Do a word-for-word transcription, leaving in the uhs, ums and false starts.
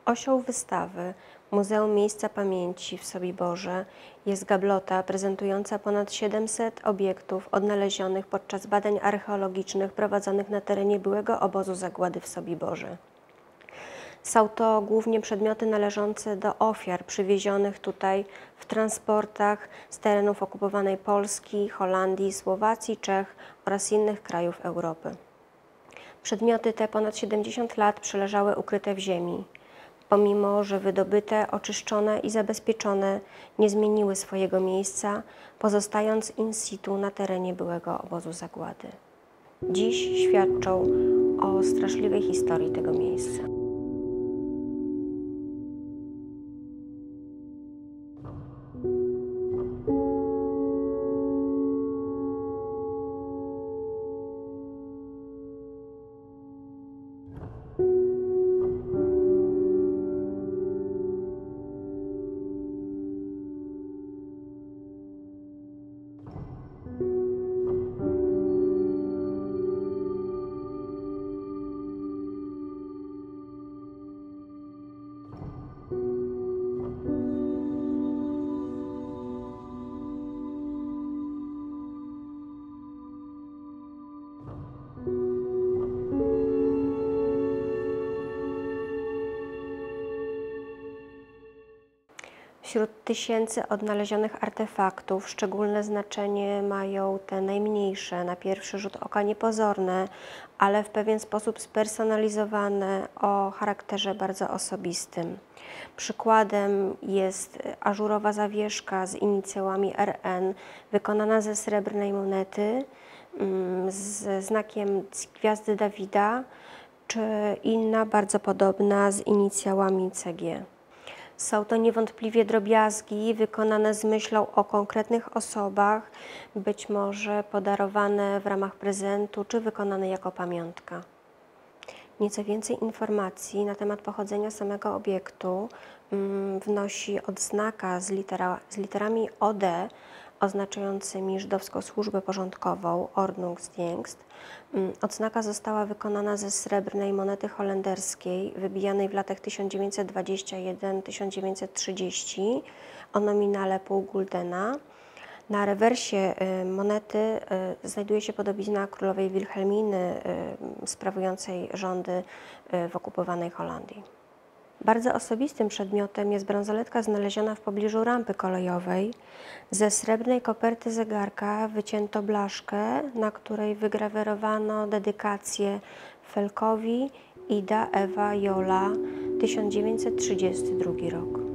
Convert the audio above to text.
Osią wystawy Muzeum Miejsca Pamięci w Sobiborze jest gablota prezentująca ponad siedemset obiektów odnalezionych podczas badań archeologicznych prowadzonych na terenie byłego obozu zagłady w Sobiborze. Są to głównie przedmioty należące do ofiar przywiezionych tutaj w transportach z terenów okupowanej Polski, Holandii, Słowacji, Czech oraz innych krajów Europy. Przedmioty te ponad siedemdziesiąt lat przeleżały ukryte w ziemi, pomimo że wydobyte, oczyszczone i zabezpieczone nie zmieniły swojego miejsca, pozostając in situ na terenie byłego obozu zagłady. Dziś świadczą o straszliwej historii tego miejsca. Wśród tysięcy odnalezionych artefaktów szczególne znaczenie mają te najmniejsze, na pierwszy rzut oka niepozorne, ale w pewien sposób spersonalizowane, o charakterze bardzo osobistym. Przykładem jest ażurowa zawieszka z inicjałami R N, wykonana ze srebrnej monety, ze znakiem gwiazdy Dawida, czy inna bardzo podobna z inicjałami C G. Są to niewątpliwie drobiazgi wykonane z myślą o konkretnych osobach, być może podarowane w ramach prezentu, czy wykonane jako pamiątka. Nieco więcej informacji na temat pochodzenia samego obiektu mm, wnosi odznaka z, litera, z literami O D, oznaczającymi żydowską służbę porządkową, Ordnungsdienst. Odznaka została wykonana ze srebrnej monety holenderskiej, wybijanej w latach tysiąc dziewięćset dwudziestym pierwszym do tysiąc dziewięćset trzydziestego o nominale pół guldena. Na rewersie monety znajduje się podobizna królowej Wilhelminy sprawującej rządy w okupowanej Holandii. Bardzo osobistym przedmiotem jest bransoletka znaleziona w pobliżu rampy kolejowej. Ze srebrnej koperty zegarka wycięto blaszkę, na której wygrawerowano dedykację Felkowi Ida Ewa Jola, tysiąc dziewięćset trzydziesty drugi rok.